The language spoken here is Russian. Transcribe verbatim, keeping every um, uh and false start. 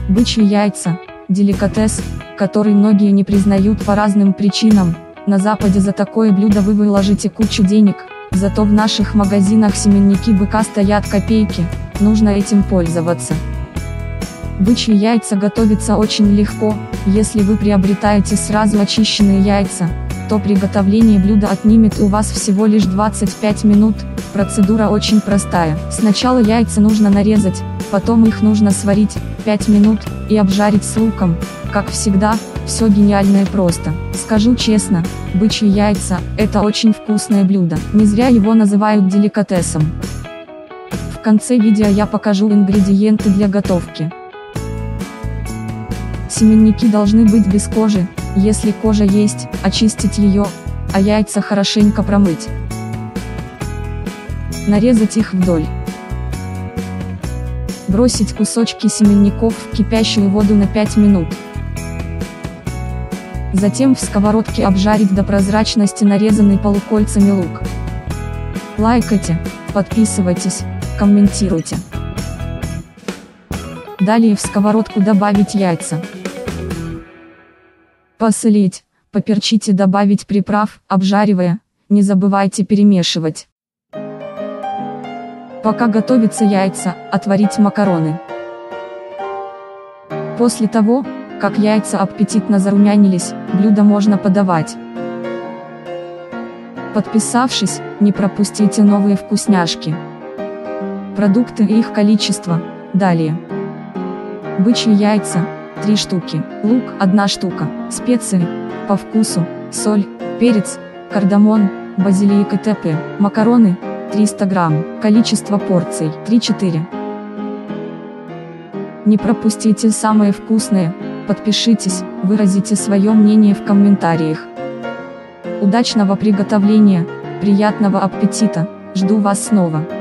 Бычьи яйца – деликатес, который многие не признают по разным причинам. На Западе за такое блюдо вы выложите кучу денег, зато в наших магазинах семенники быка стоят копейки, нужно этим пользоваться. Бычьи яйца готовятся очень легко. Если вы приобретаете сразу очищенные яйца, то приготовление блюда отнимет у вас всего лишь двадцать пять минут. Процедура очень простая. Сначала яйца нужно нарезать, потом их нужно сварить пять минут и обжарить с луком. Как всегда, все гениально и просто. Скажу честно, бычьи яйца – это очень вкусное блюдо. Не зря его называют деликатесом. В конце видео я покажу ингредиенты для готовки. Семенники должны быть без кожи. Если кожа есть, очистить ее, а яйца хорошенько промыть. Нарезать их вдоль. Бросить кусочки семенников в кипящую воду на пять минут. Затем в сковородке обжарить до прозрачности нарезанный полукольцами лук. Лайкайте, подписывайтесь, комментируйте. Далее в сковородку добавить яйца. Посолить, поперчить и добавить приправ, обжаривая, не забывайте перемешивать. Пока готовятся яйца, отварить макароны. После того, как яйца аппетитно зарумянились, блюдо можно подавать. Подписавшись, не пропустите новые вкусняшки. Продукты и их количество, далее. Бычьи яйца – три штуки, лук – одна штука, специи, по вкусу, соль, перец, кардамон, базилик и т.п. Макароны – триста грамм, количество порций – три-четыре. Не пропустите самое вкусное, подпишитесь, выразите свое мнение в комментариях. Удачного приготовления, приятного аппетита, жду вас снова.